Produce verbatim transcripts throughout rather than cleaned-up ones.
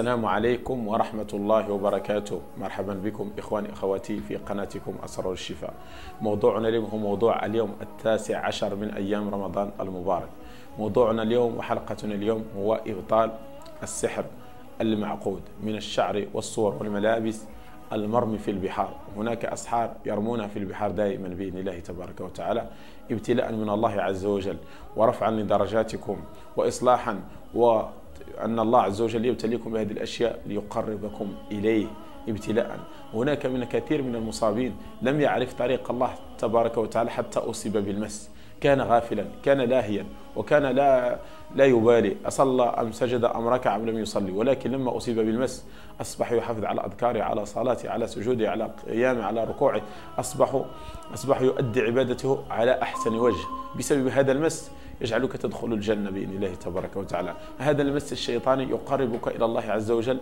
السلام عليكم ورحمة الله وبركاته. مرحبا بكم إخواني أخواتي في قناتكم أسرار الشفاء. موضوعنا اليوم هو موضوع اليوم التاسع عشر من أيام رمضان المبارك. موضوعنا اليوم وحلقتنا اليوم هو إبطال السحر المعقود من الشعر والصور والملابس المرمي في البحار. هناك أسحار يرمونها في البحار دائما بإذن الله تبارك وتعالى ابتلاء من الله عز وجل ورفعا لدرجاتكم وإصلاحا، وأن الله عز وجل يبتليكم بهذه الأشياء ليقربكم إليه ابتلاء. هناك من كثير من المصابين لم يعرف طريق الله تبارك وتعالى حتى أصيب بالمس، كان غافلا، كان لاهيا، وكان لا لا يبالي أصلى أم سجد أم ركع أم لم يصلي، ولكن لما أصيب بالمس أصبح يحافظ على أذكاره، على صلاته، على سجوده، على قيامه، على ركوعه، أصبح أصبح يؤدي عبادته على أحسن وجه بسبب هذا المس. يجعلك تدخل الجنة بإذن الله تبارك وتعالى. هذا المس الشيطاني يقربك إلى الله عز وجل،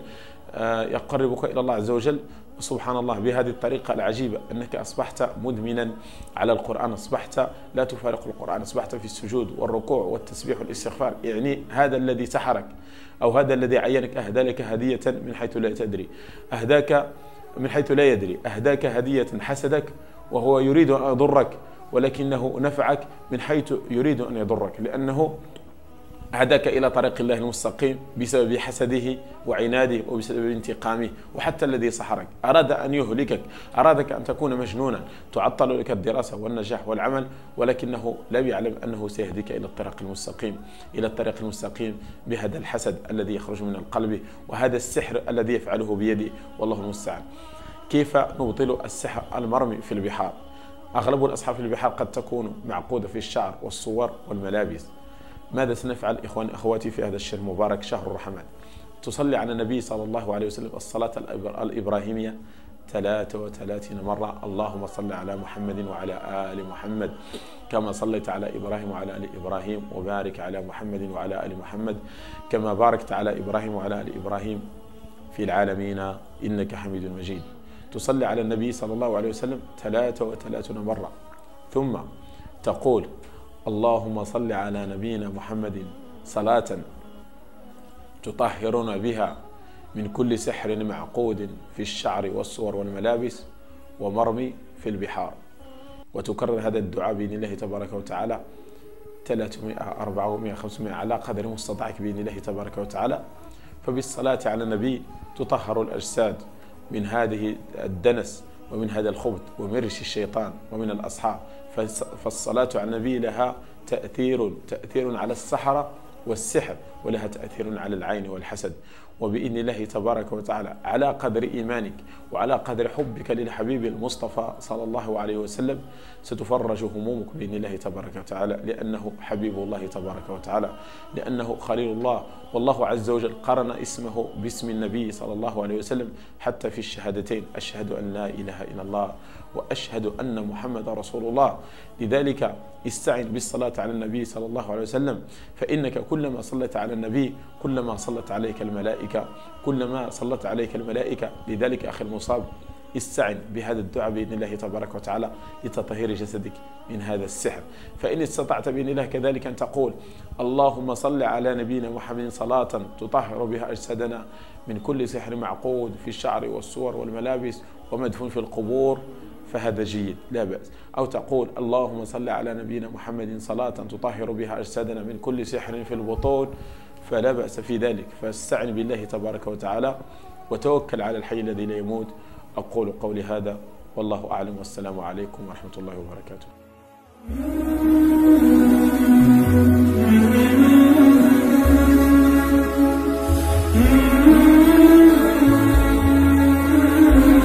يقربك إلى الله عز وجل سبحان الله بهذه الطريقة العجيبة، أنك أصبحت مدمنا على القرآن، أصبحت لا تفارق القرآن، أصبحت في السجود والركوع والتسبيح والاستغفار. يعني هذا الذي سحرك أو هذا الذي عينك أهدى لك هدية من حيث لا تدري، أهداك من حيث لا يدري، أهداك هدية حسدك وهو يريد أن يضرك، ولكنه نفعك من حيث يريد أن يضرك، لأنه هداك إلى طريق الله المستقيم بسبب حسده وعناده وبسبب انتقامه. وحتى الذي سحرك أراد أن يهلكك، أرادك أن تكون مجنونا، تعطل لك الدراسة والنجاح والعمل، ولكنه لم يعلم أنه سيهديك إلى الطريق المستقيم، إلى الطريق المستقيم بهذا الحسد الذي يخرج من القلب وهذا السحر الذي يفعله بيده، والله المستعان. كيف نبطل السحر المرمي في البحار؟ أغلب الأسحار في البحار قد تكون معقودة في الشعر والصور والملابس. ماذا سنفعل إخواني أخواتي في هذا الشهر المبارك شهر الرحمن؟ تصلي على النبي صلى الله عليه وسلم الصلاة الإبراهيمية ثلاثة وثلاثين مرة. اللهم صل على محمد وعلى آل محمد كما صليت على إبراهيم وعلى آل إبراهيم، وبارك على محمد وعلى آل محمد كما باركت على إبراهيم وعلى آل إبراهيم في العالمين إنك حميد مجيد. تصلي على النبي صلى الله عليه وسلم ثلاثة وثلاثين مرة، ثم تقول اللهم صل على نبينا محمد صلاة تطهرنا بها من كل سحر معقود في الشعر والصور والملابس ومرمي في البحار. وتكرر هذا الدعاء بإذن الله تبارك وتعالى ثلاثمائة أربعمائة خمسمائة على قدر مستطاعك بإذن الله تبارك وتعالى. فبالصلاة على النبي تطهر الأجساد من هذه الدنس ومن هذا الخبث ومن رش الشيطان ومن الأصحاب. فالصلاة على النبي لها تأثير تأثير على السحرة والسحر، ولها تأثير على العين والحسد. وبإذن الله تبارك وتعالى على قدر إيمانك وعلى قدر حبك للحبيب المصطفى صلى الله عليه وسلم ستفرج همومك بإذن الله تبارك وتعالى، لأنه حبيب الله تبارك وتعالى، لأنه خليل الله. والله عز وجل قرن اسمه باسم النبي صلى الله عليه وسلم حتى في الشهادتين، أشهد أن لا إله إلا الله وأشهد أن محمد رسول الله. لذلك استعن بالصلاة على النبي صلى الله عليه وسلم، فإنك كلما صليت على النبي كلما صلت عليك الملائكة، كلما صلت عليك الملائكة. لذلك أخي المصاب استعن بهذا الدعاء بإذن الله تبارك وتعالى لتطهير جسدك من هذا السحر. فإن استطعت بإذن الله كذلك أن تقول اللهم صل على نبينا محمد صلاة تطهر بها أجسادنا من كل سحر معقود في الشعر والصور والملابس ومدفون في القبور، فهذا جيد لا بأس. أو تقول اللهم صل على نبينا محمد صلاة تطهر بها أجسادنا من كل سحر في البطون، فلا بأس في ذلك. فاستعن بالله تبارك وتعالى وتوكل على الحي الذي لا يموت. أقول قولي هذا والله أعلم، والسلام عليكم ورحمة الله وبركاته.